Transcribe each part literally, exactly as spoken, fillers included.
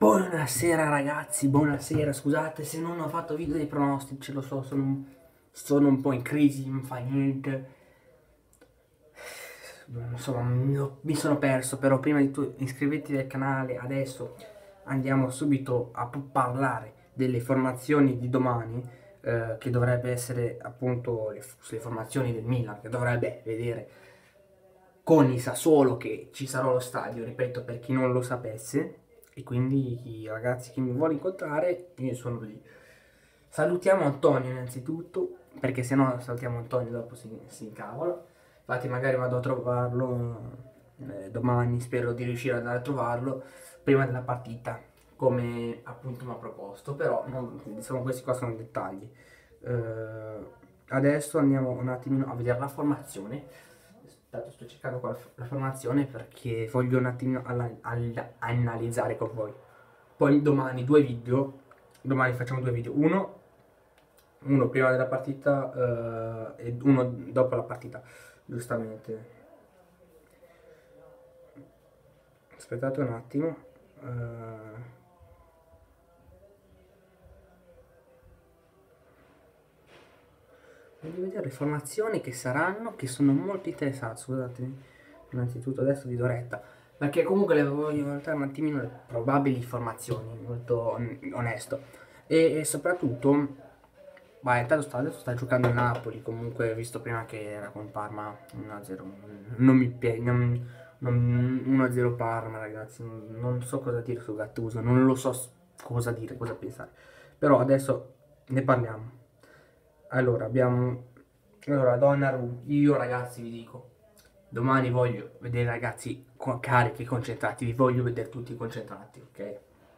Buonasera ragazzi, buonasera, scusate se non ho fatto video dei pronostici, lo so, sono, sono un po' in crisi, non fa niente. Insomma, mi sono perso, però prima di tutto iscrivetevi al canale, adesso andiamo subito a parlare delle formazioni di domani, eh, che dovrebbe essere appunto le, le formazioni del Milan, che dovrebbe vedere con il Sassuolo, che ci sarà allo stadio, ripeto, per chi non lo sapesse. E quindi i ragazzi che mi vuole incontrare, io sono lì. Salutiamo Antonio innanzitutto, perché se no salutiamo Antonio dopo si, si incavola. Infatti magari vado a trovarlo eh, domani, spero di riuscire ad andare a trovarlo prima della partita, come appunto mi ha proposto, però non, insomma, questi qua sono dettagli. Eh, adesso andiamo un attimino a vedere la formazione. Aspetta, sto cercando qua la formazione perché voglio un attimino alla, alla, analizzare con voi. Poi domani due video, domani facciamo due video, uno, uno prima della partita eh, e uno dopo la partita, giustamente. Aspettate un attimo. Uh, voglio vedere le formazioni che saranno, che sono molto interessanti. Scusatemi, innanzitutto adesso vi do retta, perché comunque le voglio valutare un attimino le probabili formazioni, molto onesto. E, e soprattutto, vai, intanto sta, adesso sta giocando il Napoli, comunque visto prima che era con Parma uno a zero, non mi piace, uno a zero Parma ragazzi, non, non so cosa dire su Gattuso, non lo so cosa dire, cosa pensare, però adesso ne parliamo. Allora, abbiamo... Allora, Donnarumma, io ragazzi vi dico, domani voglio vedere ragazzi carichi, concentrati, vi voglio vedere tutti concentrati, ok?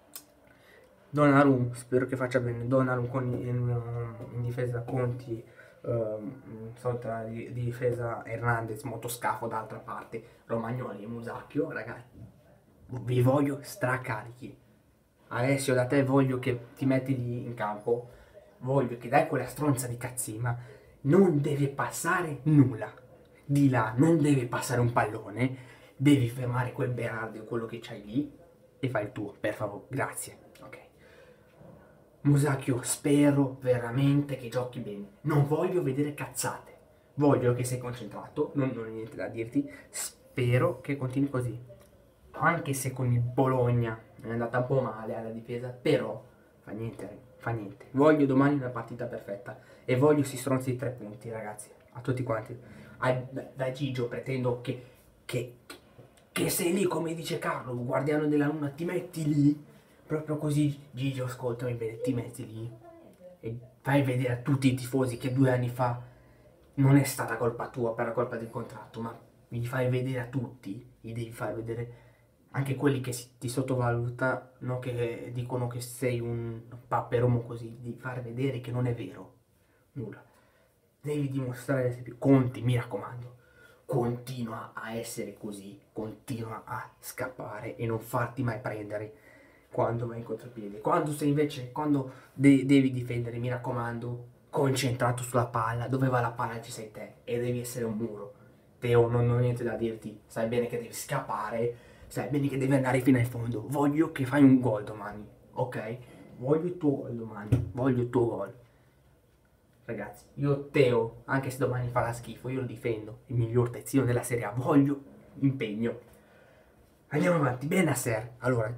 Donnarumma, spero che faccia bene, Donnarumma con, in, in difesa Conti, um, sorta di, di difesa Hernandez, motoscafo d'altra parte, Romagnoli e Musacchio, ragazzi, vi voglio stracarichi. Alessio, da te voglio che ti metti lì in campo, voglio che dai quella stronza di cazzima, non deve passare nulla, di là non deve passare un pallone, devi fermare quel Berardi o quello che c'hai lì e fai il tuo, per favore, grazie, ok. Musacchio, spero veramente che giochi bene, non voglio vedere cazzate, voglio che sei concentrato, non, non ho niente da dirti, spero che continui così, anche se con il Bologna è andata un po' male alla difesa, però fa niente, fa niente. Voglio domani una partita perfetta e voglio si stronzi di tre punti, ragazzi, a tutti quanti. A, da, da Gigio pretendo che, che, che sei lì, come dice Carlo, guardiano della luna, ti metti lì, proprio così, Gigio, ascoltami bene, ti metti lì e fai vedere a tutti i tifosi che due anni fa non è stata colpa tua per la colpa del contratto, ma gli fai vedere a tutti, gli devi far vedere anche quelli che ti sottovalutano, che dicono che sei un paperomo così, di far vedere che non è vero nulla. Devi dimostrare di essere più. Conti, mi raccomando, continua a essere così, continua a scappare e non farti mai prendere quando vai in contropiede. Quando sei invece, quando de devi difendere, mi raccomando, concentrato sulla palla, dove va la palla ci sei te e devi essere un muro. Teo, non ho niente da dirti, sai bene che devi scappare, sai bene che devi andare fino in fondo. Voglio che fai un gol domani, ok? Voglio il tuo gol domani, voglio il tuo gol. Ragazzi, io Teo, anche se domani farà schifo, io lo difendo, il miglior terzino della Serie A, voglio impegno. Andiamo avanti, Benasser. Allora,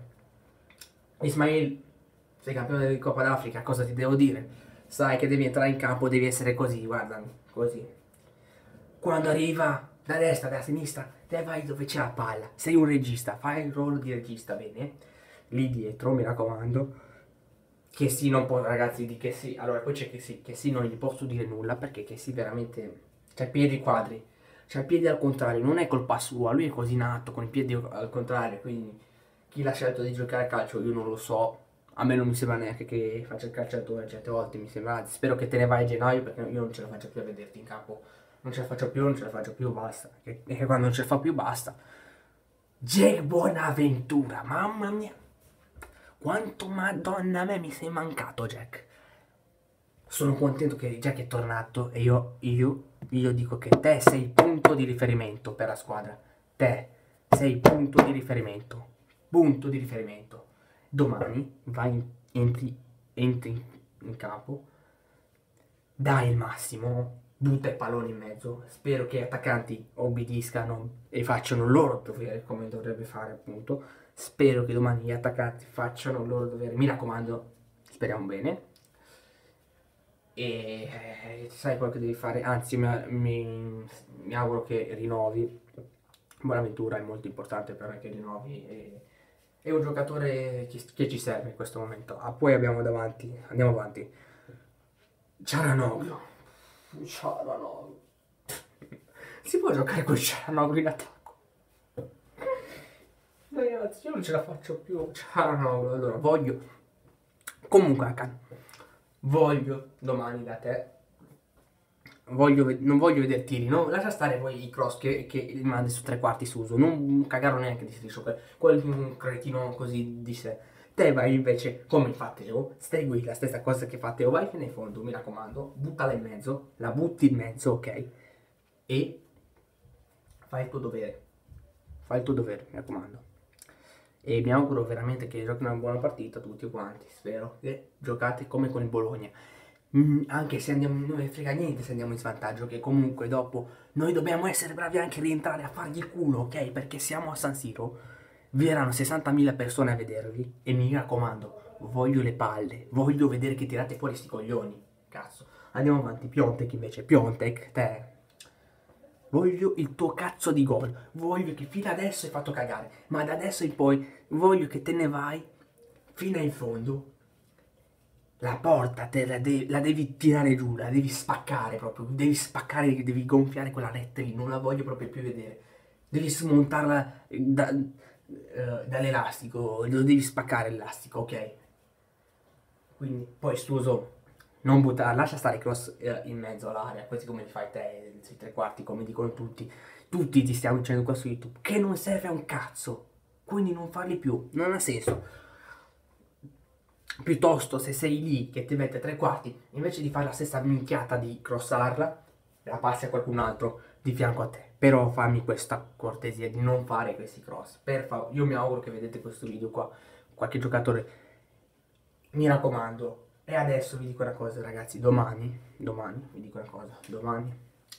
Ismail, sei campione di Coppa d'Africa, cosa ti devo dire? Sai che devi entrare in campo, devi essere così, guarda, così. Quando arriva da destra, da sinistra, te vai dove c'è la palla. Sei un regista, fai il ruolo di regista, bene? Lì dietro, mi raccomando. Che sì, non può, ragazzi, di che sì. Allora, poi c'è che sì, che sì, non gli posso dire nulla perché che sì, veramente. C'ha piedi quadri, c'ha i piedi al contrario, non è colpa sua, lui è così nato con i piedi al contrario, quindi chi l'ha scelto di giocare a calcio io non lo so. A me non mi sembra neanche che faccia il calciatore, certe volte mi sembra, anzi, spero che te ne vai a gennaio perché io non ce la faccio più a vederti in campo. Non ce la faccio più, non ce la faccio più, basta. E, e quando non ce la fa più, basta. Jake Bonaventura, mamma mia. Quanto madonna a me mi sei mancato, Jack. Sono contento che Jack è tornato e io, io, io dico che te sei il punto di riferimento per la squadra. Te sei il punto di riferimento. Punto di riferimento. domani vai in, entri, entri in campo, dai il massimo, butta il pallone in mezzo, spero che gli attaccanti obbediscano e facciano il loro dovere come dovrebbe fare appunto, spero che domani gli attaccanti facciano il loro dovere, mi raccomando, speriamo bene. E eh, sai quello che devi fare, anzi mi, mi, mi auguro che rinnovi. Buonaventura è molto importante per me che rinnovi, e, è un giocatore che, che ci serve in questo momento. Ah, poi abbiamo davanti, andiamo avanti, Cialanoglu. Cialanoglu. Si può giocare con Cialanoglu in attacco? Ragazzi, io non ce la faccio più. Cialanoglu, allora voglio, comunque Akan, voglio domani da te, voglio, non voglio vedere tiri, no? Lascia stare poi i cross che, che mandi su tre quarti su uso, non cagarlo neanche di striscio, quel cretino così di sé. Te vai invece, come fa Teo, segui la stessa cosa che fa Teo, vai fino in fondo, mi raccomando, buttala in mezzo, la butti in mezzo, ok? E fai il tuo dovere, fai il tuo dovere, mi raccomando. E mi auguro veramente che giochi una buona partita tutti quanti, spero che giocate come con il Bologna. Mm, anche se andiamo, non ne frega niente se andiamo in svantaggio, che comunque dopo noi dobbiamo essere bravi anche a rientrare a fargli il culo, ok? Perché siamo a San Siro, vi erano sessantamila persone a vedervi e mi raccomando, voglio le palle, voglio vedere che tirate fuori sti coglioni, cazzo. Andiamo avanti, Piontek invece, Piontek, te... Voglio il tuo cazzo di gol, voglio che fino adesso hai fatto cagare, ma da adesso in poi voglio che te ne vai fino in fondo. La porta te la, de la devi tirare giù, la devi spaccare proprio, devi spaccare, devi gonfiare quella retta lì, non la voglio proprio più vedere. Devi smontarla da, uh, dall'elastico, lo devi spaccare l'elastico, ok? Quindi poi Stuso, non buttare, lascia stare i cross uh, in mezzo all'area, questi come li fai te, sui tre quarti, come dicono tutti. Tutti ti stiamo dicendo qua su YouTube, che non serve a un cazzo, quindi non farli più, non ha senso. Piuttosto se sei lì che ti mette tre quarti, invece di fare la stessa minchiata di crossarla, la passi a qualcun altro di fianco a te. Però fammi questa cortesia di non fare questi cross. Per favore, io mi auguro che vedete questo video qua, qualche giocatore, mi raccomando. E adesso vi dico una cosa ragazzi, domani, domani, vi dico una cosa, domani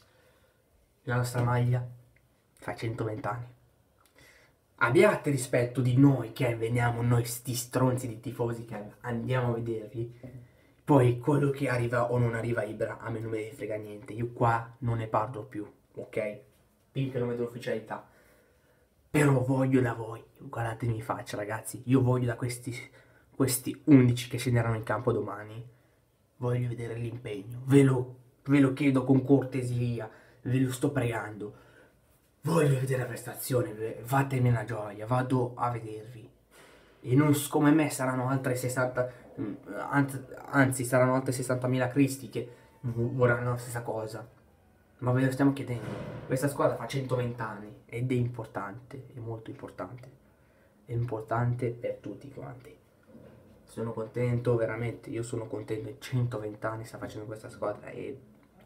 la nostra maglia fa centoventi anni. Abbiate rispetto di noi che veniamo, noi sti stronzi di tifosi che andiamo a vedervi. Poi quello che arriva o non arriva Ibra, a me non me ne frega niente. Io qua non ne parlo più, ok? Finché non vedo l'ufficialità. Però voglio da voi, guardatemi in faccia ragazzi, io voglio da questi, questi undici che scenderanno in campo domani, voglio vedere l'impegno. Ve lo, ve lo chiedo con cortesia, ve lo sto pregando. Voglio vedere la prestazione, fatemi una gioia, vado a vedervi. E non come me saranno altre sessanta, anzi saranno altre sessantamila cristi che vorranno la stessa cosa. Ma ve lo stiamo chiedendo, questa squadra fa centoventi anni ed è importante, è molto importante. È importante per tutti quanti. Sono contento, veramente, io sono contento, centoventi anni sta facendo questa squadra e...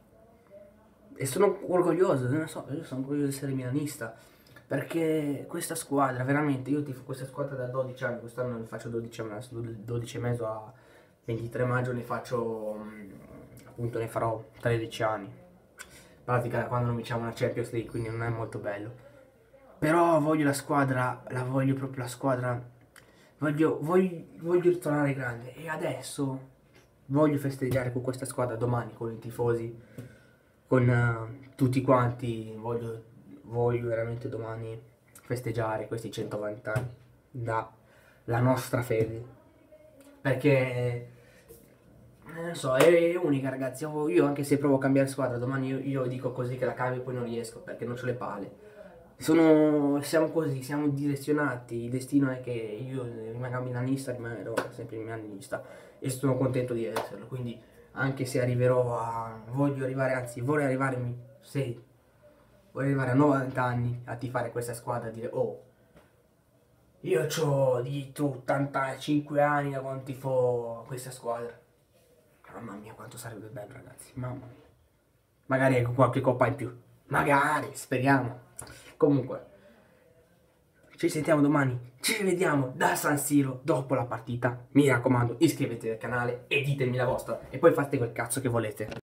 E sono orgoglioso, non so, io sono orgoglioso di essere milanista, perché questa squadra, veramente, io tifo questa squadra da dodici anni, quest'anno ne faccio dodici e mezzo, dodici e mezzo a ventitré maggio ne faccio, appunto ne farò tredici anni, in pratica da quando non vinciamo una Champions League, quindi non è molto bello. Però voglio la squadra, la voglio proprio la squadra, voglio, voglio, voglio ritornare grande e adesso voglio festeggiare con questa squadra domani, con i tifosi, con uh, tutti quanti, voglio, voglio veramente domani festeggiare questi centoventi anni dalla nostra fede, perché non so, è unica ragazzi, io, io anche se provo a cambiare squadra domani io, io dico così che la cambio e poi non riesco perché non ho le palle. Sono, siamo così, siamo direzionati, il destino è che io rimanga milanista, rimarrò sempre milanista e sono contento di esserlo, quindi anche se arriverò a... voglio arrivare, anzi vorrei arrivare, sì, vorrei arrivare a novanta anni a tifare questa squadra e dire oh, io ho di ottantacinque anni da quando tifo questa squadra. Mamma mia quanto sarebbe bello ragazzi, mamma mia. Magari con qualche coppa in più, magari, speriamo. Comunque, ci sentiamo domani, ci rivediamo da San Siro dopo la partita. Mi raccomando, iscrivetevi al canale e ditemi la vostra e poi fate quel cazzo che volete.